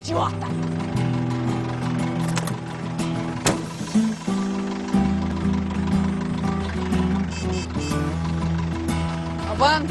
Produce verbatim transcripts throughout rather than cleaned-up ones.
idiota! Albano?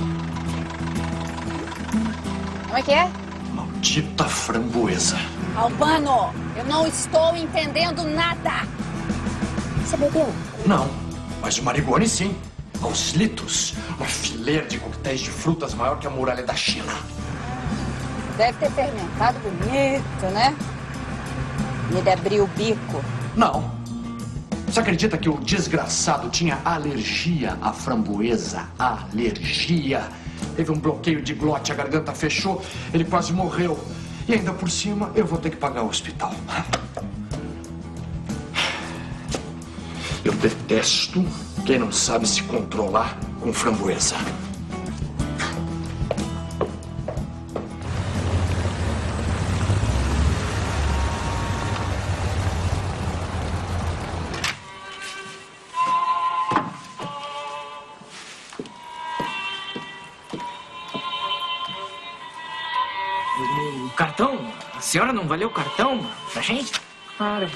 Como é que é? Maldita framboesa. Albano, eu não estou entendendo nada. Você bebeu? Não, mas o Marigoni sim. Aos litros, uma fileira de coquetéis de frutas maior que a muralha da China. Deve ter fermentado bonito, né? E ele abriu o bico. Não. Você acredita que o desgraçado tinha alergia à framboesa? Alergia. Teve um bloqueio de glote, a garganta fechou, ele quase morreu. E ainda por cima, eu vou ter que pagar o hospital. Eu detesto quem não sabe se controlar com framboesa. O cartão? A senhora não valeu o cartão pra gente? Para.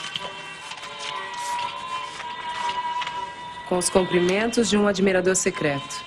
Com os cumprimentos de um admirador secreto.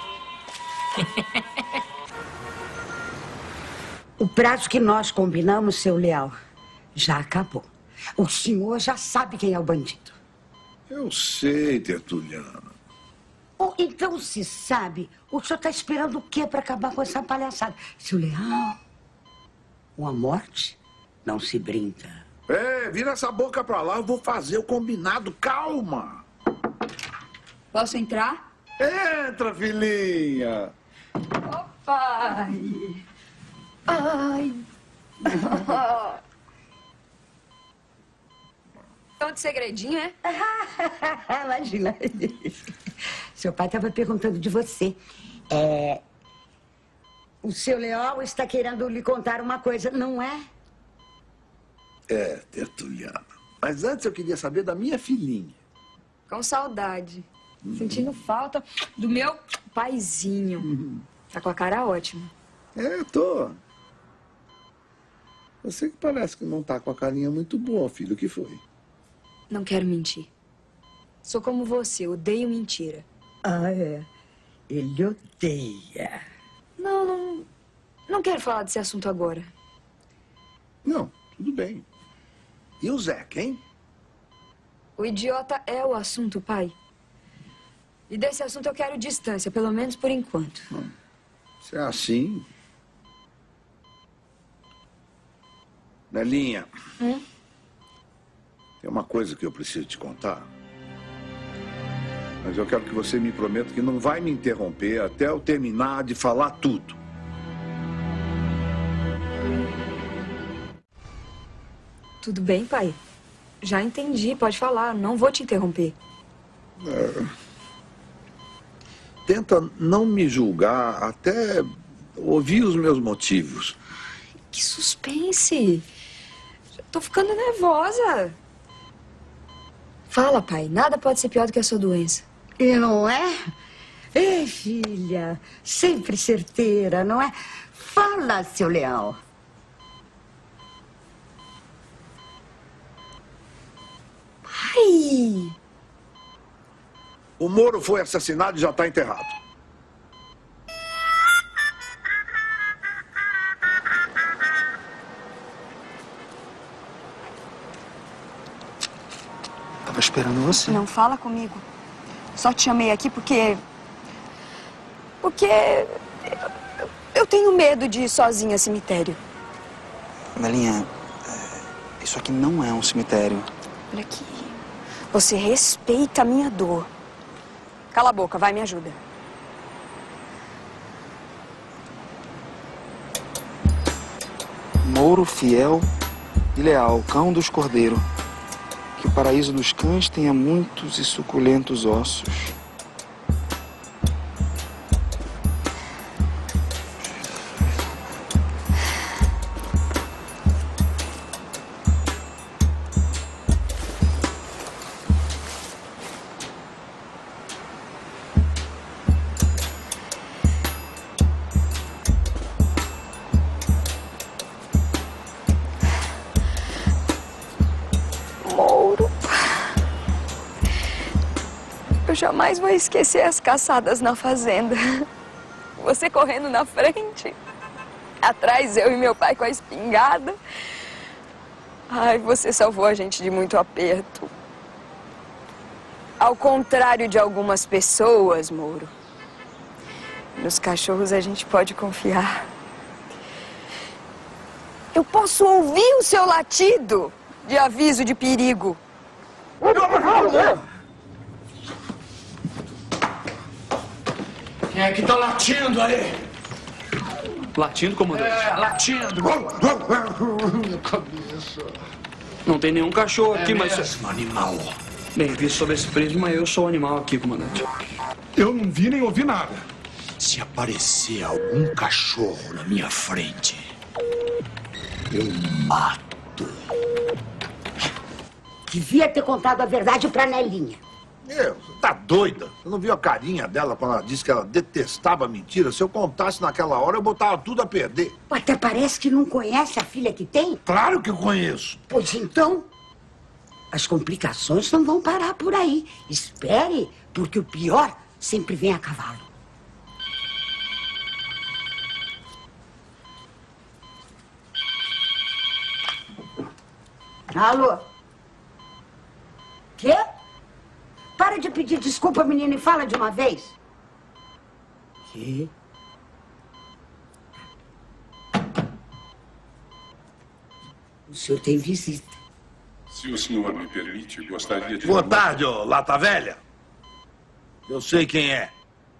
O prazo que nós combinamos, seu Leal, já acabou. O senhor já sabe quem é o bandido. Eu sei, Tertuliana. Oh, então, se sabe, o senhor está esperando o quê para acabar com essa palhaçada? Seu Leal, uma morte não se brinca. É, vira essa boca pra lá, eu vou fazer o combinado. Calma. Posso entrar? Entra, filhinha. Oh, pai. Ai. Então de segredinho, é? Imagina. Seu pai estava perguntando de você. É... O seu Leal está querendo lhe contar uma coisa, não é? É, Tertuliana. Mas antes eu queria saber da minha filhinha. Com saudade. Sentindo falta do meu paizinho. Uhum. Tá com a cara ótima. É, tô. Você que parece que não tá com a carinha muito boa, filho. O que foi? Não quero mentir. Sou como você, odeio mentira. Ah, é. Ele odeia. Não, não... Não quero falar desse assunto agora. Não, tudo bem. E o Zeca, hein? O idiota é o assunto, pai. E desse assunto eu quero distância, pelo menos por enquanto. Hum, se é assim... Nelinha, Hum? tem uma coisa que eu preciso te contar. Mas eu quero que você me prometa que não vai me interromper até eu terminar de falar tudo. Tudo bem, pai. Já entendi, pode falar, não vou te interromper. É... Tenta não me julgar até ouvir os meus motivos. Que suspense. Já tô ficando nervosa. Fala, pai, nada pode ser pior do que a sua doença. E não é? Ei, filha, sempre certeira, não é? Fala, seu Leal. Pai! O Moro foi assassinado e já está enterrado. Tava esperando você. Não fala comigo. Só te chamei aqui porque... Porque... eu- Eu tenho medo de ir sozinha ao cemitério. Nelinha, é, isso aqui não é um cemitério. Olha aqui. Você respeita a minha dor. Cala a boca, vai, me ajuda. Mouro fiel e leal, cão dos cordeiros. Que o paraíso dos cães tenha muitos e suculentos ossos. jamais vou esquecer as caçadas na fazenda. Você correndo na frente, atrás eu e meu pai com a espingarda. Ai, você salvou a gente de muito aperto. Ao contrário de algumas pessoas, Mouro, nos cachorros a gente pode confiar. Eu posso ouvir o seu latido de aviso de perigo. Quem é que tá latindo aí? Latindo, comandante? É, latindo. Minha cabeça. Não tem nenhum cachorro aqui, é mas... mesmo, animal. Bem, vi sob esse prisma, eu sou o animal aqui, comandante. Eu não vi nem ouvi nada. Se aparecer algum cachorro na minha frente, eu mato. Devia ter contado a verdade pra Nelinha. Meu, você tá doida? Você não viu a carinha dela quando ela disse que ela detestava mentira? Se eu contasse naquela hora, eu botava tudo a perder. Até parece que não conhece a filha que tem. Claro que eu conheço. Pois então, as complicações não vão parar por aí. Espere, porque o pior sempre vem a cavalo. Alô? Quê? Para de pedir desculpa, menina, e fala de uma vez. Quê? O senhor tem visita. Se o senhor me permite, gostaria de... Boa tarde, ô lata velha. Eu sei quem é.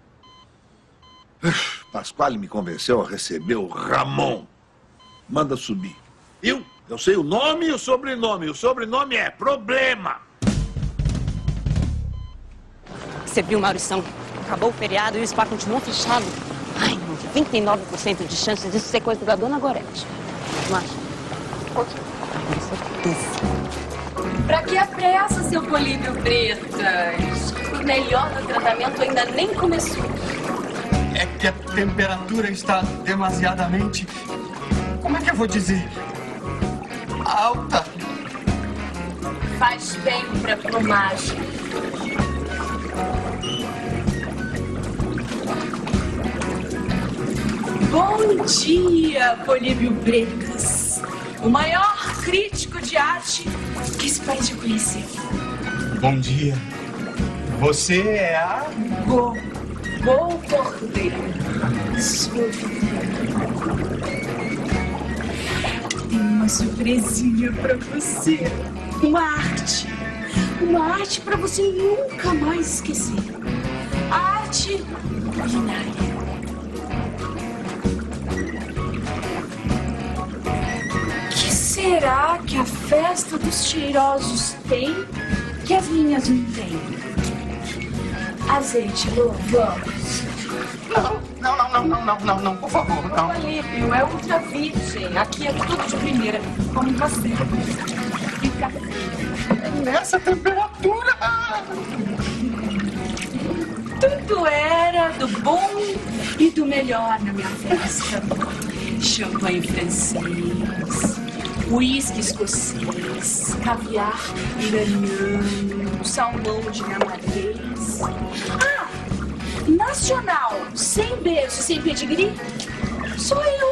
Pasquale me convenceu a receber o Ramon. Manda subir. Eu? Eu sei o nome e o sobrenome. O sobrenome é Problema. Você viu, Maurição? Acabou o feriado e o spa continuou fechado. Ai, noventa e nove por cento de chance disso ser coisa da dona Gorete. Não acha? Com certeza. Pra que a pressa, seu Políbio Bretas? O melhor do tratamento ainda nem começou. É que a temperatura está demasiadamente... Como é que eu vou dizer? Alta. Faz bem pra plumagem. Bom dia, Políbio Bretas. O maior crítico de arte que esse país já conheceu. Bom dia. Você é a... Go. Go Cordeiro. Sua Tem uma surpresinha pra você. Uma arte. Uma arte pra você nunca mais esquecer. A arte culinária. Será que a festa dos cheirosos tem que as minhas não têm? Azeite, Lô, vamos. Não, não, não, não, não, não, não, por favor, não. Políbio, é ultra virgem. Aqui é tudo de primeira, como você. Fica nessa temperatura. Tudo era do bom e do melhor na minha festa. Champanhe francês, uísque escocês, caviar iraniano, salmão dinamarquês. Ah, nacional, sem beijo, sem pedigree, sou eu.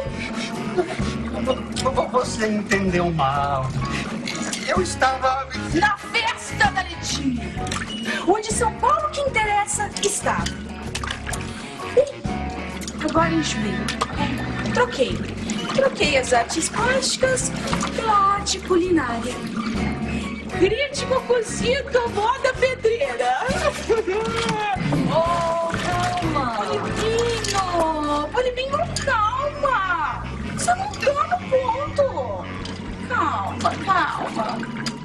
Você entendeu mal. Eu estava... na festa da Letinha, onde São Paulo que interessa estava. Agora enjoei. É, troquei. Troquei as artes plásticas pela arte culinária. Crítico cozido, moda pedreira. Oh, calma. Polibinho, Polibinho, calma. Você não tá no ponto. Calma, calma.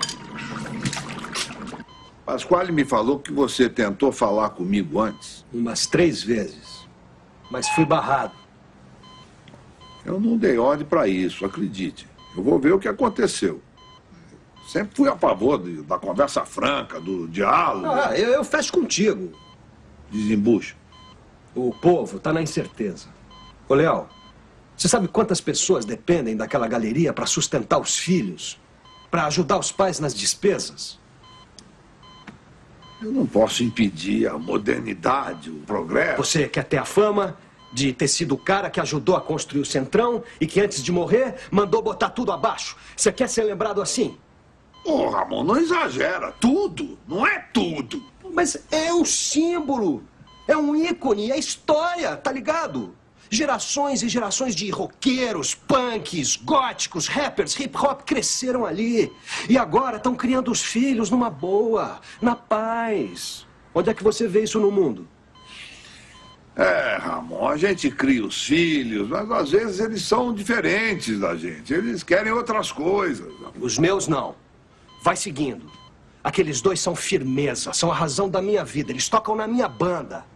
Pasquale me falou que você tentou falar comigo antes. Umas três vezes, mas fui barrado. Eu não dei ordem para isso, acredite. Eu vou ver o que aconteceu. Sempre fui a favor de, da conversa franca, do diálogo. Ah, eu, eu fecho contigo. Desembucha. O povo está na incerteza. Ô, Leal, você sabe quantas pessoas dependem daquela galeria para sustentar os filhos? Para ajudar os pais nas despesas? Eu não posso impedir a modernidade, o progresso. Você quer ter a fama de ter sido o cara que ajudou a construir o Centrão e que antes de morrer mandou botar tudo abaixo. Você quer ser lembrado assim? Ô, Ramon, não exagera. Tudo. Não é tudo. Mas é um símbolo. É um ícone. É história, tá ligado? Gerações e gerações de roqueiros, punks, góticos, rappers, hip-hop cresceram ali. E agora estão criando os filhos numa boa, na paz. Onde é que você vê isso no mundo? É, Ramon, a gente cria os filhos, mas às vezes eles são diferentes da gente. Eles querem outras coisas. Os meus não. Vai seguindo. Aqueles dois são firmeza, são a razão da minha vida. Eles tocam na minha banda.